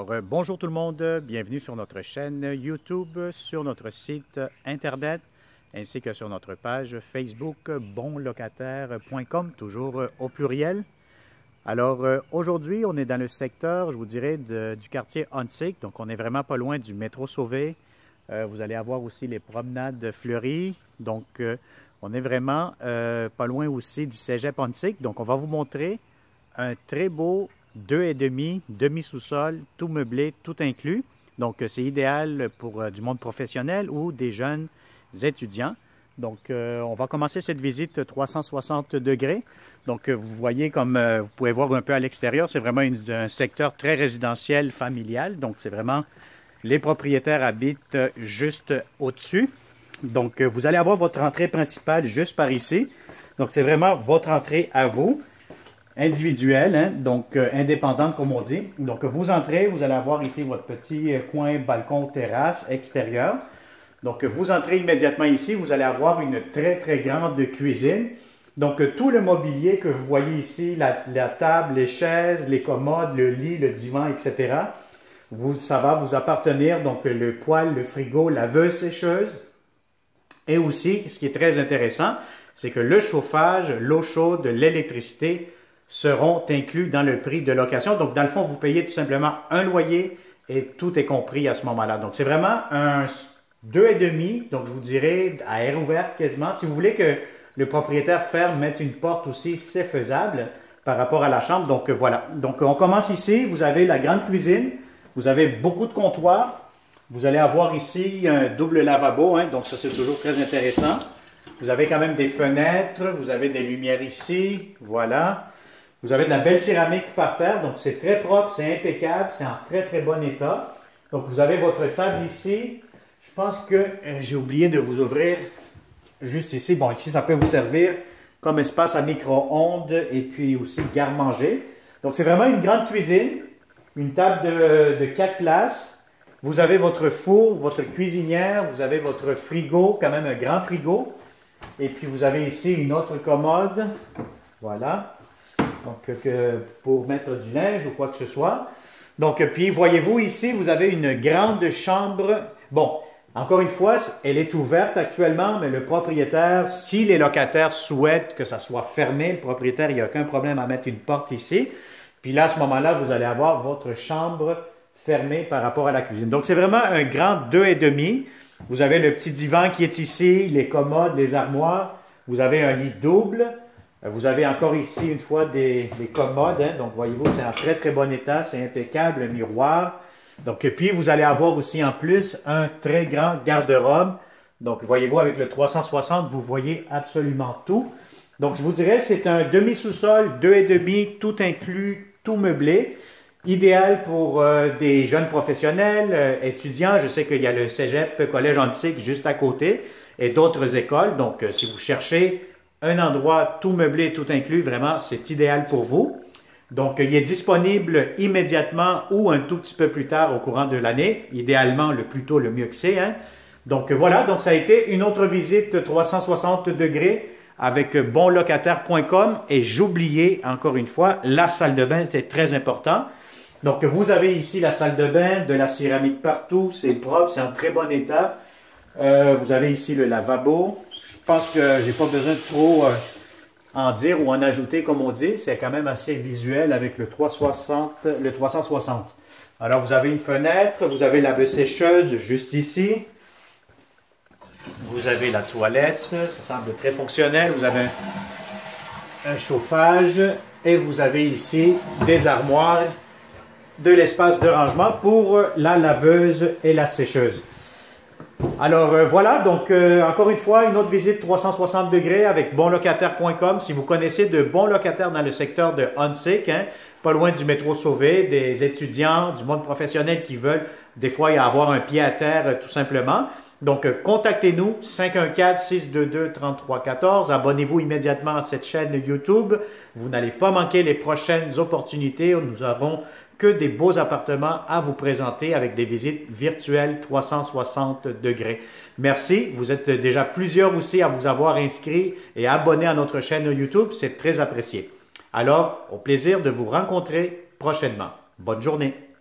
Alors, bonjour tout le monde, bienvenue sur notre chaîne YouTube, sur notre site Internet, ainsi que sur notre page Facebook bonlocataire.com, toujours au pluriel. Alors, aujourd'hui, on est dans le secteur, je vous dirais, du quartier Huntsic, donc on est vraiment pas loin du métro Sauvé. Vous allez avoir aussi les promenades fleuries, donc on est vraiment pas loin aussi du cégep Huntsic. Donc, on va vous montrer un très beau 2,5, demi-sous-sol, tout meublé, tout inclus. Donc, c'est idéal pour du monde professionnel ou des jeunes étudiants. Donc, on va commencer cette visite 360 degrés. Donc, vous voyez, comme vous pouvez voir un peu à l'extérieur, c'est vraiment un secteur très résidentiel, familial. Donc, c'est vraiment, les propriétaires habitent juste au-dessus. Donc, vous allez avoir votre entrée principale juste par ici. Donc, c'est vraiment votre entrée à vous. Individuelle, hein? Donc indépendante comme on dit. Donc vous entrez, vous allez avoir ici votre petit coin balcon terrasse extérieur. Donc vous entrez immédiatement ici, vous allez avoir une très grande cuisine. Donc tout le mobilier que vous voyez ici, la table, les chaises, les commodes, le lit, le divan, etc. Ça va vous appartenir, donc le poêle, le frigo, la laveuse sécheuse. Et aussi, ce qui est très intéressant, c'est que le chauffage, l'eau chaude, l'électricité seront inclus dans le prix de location. Donc, dans le fond, vous payez tout simplement un loyer et tout est compris à ce moment-là. Donc, c'est vraiment un 2,5, donc je vous dirais à air ouvert quasiment. Si vous voulez que le propriétaire ferme, mette une porte aussi, c'est faisable par rapport à la chambre. Donc, voilà. Donc, on commence ici. Vous avez la grande cuisine. Vous avez beaucoup de comptoirs. Vous allez avoir ici un double lavabo, hein, donc ça, c'est toujours très intéressant. Vous avez quand même des fenêtres. Vous avez des lumières ici. Voilà. Vous avez de la belle céramique par terre, donc c'est très propre, c'est impeccable, c'est en très bon état. Donc vous avez votre table ici. Je pense que j'ai oublié de vous ouvrir juste ici. Bon, ici ça peut vous servir comme espace à micro-ondes et puis aussi garde-manger. Donc c'est vraiment une grande cuisine, une table de 4 places. Vous avez votre four, votre cuisinière, vous avez votre frigo, quand même un grand frigo. Et puis vous avez ici une autre commode. Voilà. Donc, pour mettre du linge ou quoi que ce soit. Donc, puis, voyez-vous ici, vous avez une grande chambre. Bon, encore une fois, elle est ouverte actuellement, mais le propriétaire, si les locataires souhaitent que ça soit fermé, le propriétaire, il n'y a aucun problème à mettre une porte ici. Puis là, à ce moment-là, vous allez avoir votre chambre fermée par rapport à la cuisine. Donc, c'est vraiment un grand 2,5. Vous avez le petit divan qui est ici, les commodes, les armoires. Vous avez un lit double. Vous avez encore ici, une fois, des commodes. Hein? Donc, voyez-vous, c'est en très bon état. C'est impeccable, le miroir. Donc, puis, vous allez avoir aussi, en plus, un très grand garde-robe. Donc, voyez-vous, avec le 360, vous voyez absolument tout. Donc, je vous dirais, c'est un demi-sous-sol, 2,5, tout inclus, tout meublé. Idéal pour des jeunes professionnels, étudiants. Je sais qu'il y a le cégep, collège Huntsic juste à côté et d'autres écoles. Donc, si vous cherchez un endroit tout meublé, tout inclus, vraiment, c'est idéal pour vous. Donc, il est disponible immédiatement ou un tout petit peu plus tard au courant de l'année. Idéalement, le plus tôt, le mieux que c'est. Hein? Donc, voilà. Donc, ça a été une autre visite 360 degrés avec bonlocataire.com. Et j'oubliais, encore une fois, la salle de bain, c'était très important. Donc, vous avez ici la salle de bain, de la céramique partout. C'est propre, c'est en très bon état. Vous avez ici le lavabo. Je pense que je n'ai pas besoin de trop en dire ou en ajouter, comme on dit. C'est quand même assez visuel avec le 360. Alors, vous avez une fenêtre, vous avez la laveuse sécheuse juste ici. Vous avez la toilette, ça semble très fonctionnel. Vous avez un chauffage et vous avez ici des armoires, de l'espace de rangement pour la laveuse et la sécheuse. Alors voilà, donc encore une fois, une autre visite 360 degrés avec bonlocataire.com. Si vous connaissez de bons locataires dans le secteur de Huntsic, hein, pas loin du métro Sauvé, des étudiants, du monde professionnel qui veulent des fois y avoir un pied à terre tout simplement. Donc contactez-nous 514-622-3314. Abonnez-vous immédiatement à cette chaîne YouTube. Vous n'allez pas manquer les prochaines opportunités. Nous avons que des beaux appartements à vous présenter avec des visites virtuelles 360 degrés. Merci. Vous êtes déjà plusieurs aussi à vous avoir inscrits et abonnés à notre chaîne YouTube. C'est très apprécié. Alors, au plaisir de vous rencontrer prochainement. Bonne journée.